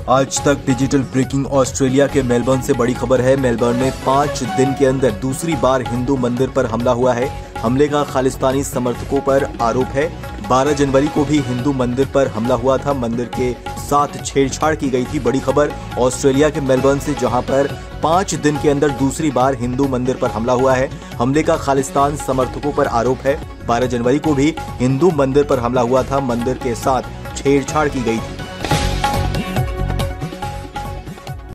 आज Tak digital breaking Australia के Melbourne से बड़ी खबर है। मेलबर्न में 5 दिन के अंदर दूसरी बार हिंदू मंदिर पर हमला हुआ है। हमले का खालिस्तानी समर्थकों पर आरोप है। 12 जनवरी को भी हिंदू मंदिर पर हमला हुआ था। मंदिर के साथ छेड़छाड़ की गई थी। बड़ी खबर ऑस्ट्रेलिया के मेलबर्न से, जहां पर 5 दिन के अंदर दूसरी बार हिंदू मंदिर पर हमला हुआ है। हमले का खालिस्तान समर्थकों पर आरोप है। 12 जनवरी को भी हिंदू मंदिर पर हमला हुआ था। मंदिर के साथ छेड़छाड़ की गई थी।